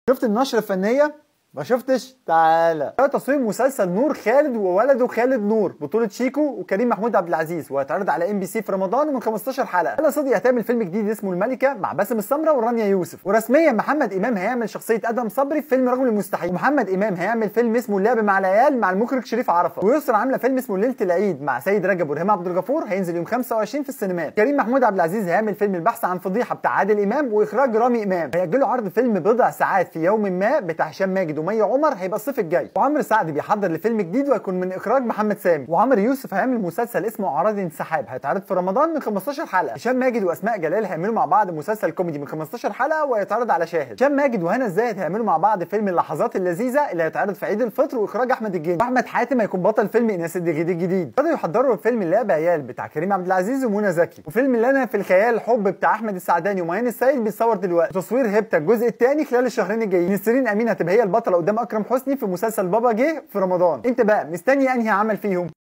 شفت النشرة الفنية؟ ما شفتش؟ تعالى. ده تصوير مسلسل نور خالد وولده خالد نور بطولة شيكو وكريم محمود عبد العزيز، وهيتعرض على MBC في رمضان ومن 15 حلقة. هلا صدقي هتعمل فيلم جديد اسمه الملكة مع باسم السمرة ورانيا يوسف، ورسميا محمد إمام هيعمل شخصية أدهم صبري في فيلم رجل المستحيل، ومحمد إمام هيعمل فيلم اسمه اللعب مع العيال مع المخرج شريف عرفة، ويسرا عاملة فيلم اسمه ليلة العيد مع سيد رجب وريهام عبد الغفور هينزل يوم 25 في السينمات. كريم محمود عبد العزيز هيعمل فيلم البحث عن فضيحة بتاع عادل إمام وإخراج رامي إمام. هيأجلوا عرض فيلم بضع ساعات في يوم ما بتاع هشام ماجد ومي عمر هيبقى الصيف الجاي، وعمرو سعد بيحضر لفيلم جديد وهيكون من اخراج محمد سامي، وعمرو يوسف هيعمل مسلسل اسمه اعراض انسحاب هيتعرض في رمضان من 15 حلقه. هشام ماجد واسماء جلال هيعملوا مع بعض مسلسل كوميدي من 15 حلقه وهيتعرض على شاهد. هشام ماجد وهنا الزاهد هيعملوا مع بعض فيلم اللحظات اللذيذه اللي هيتعرض في عيد الفطر واخراج احمد الجندي، واحمد حاتم هيكون بطل فيلم ايناس الدغيدي الجديد. بدأوا يحضروا فيلم اللعب عيال بتاع كريم عبد العزيز ومنى زكي، وفيلم لنا في الخيال الحب بتاع احمد السعداني وميان السيد بيتصور دلوقتي، وتصوير هيبتا الجزء الثاني خلال الشهرين الجايين. نسرين امين هتبقى هي البطله قدام اكرم حسني في مسلسل بابا جه في رمضان. انت بقى مستني انهي عمل فيهم؟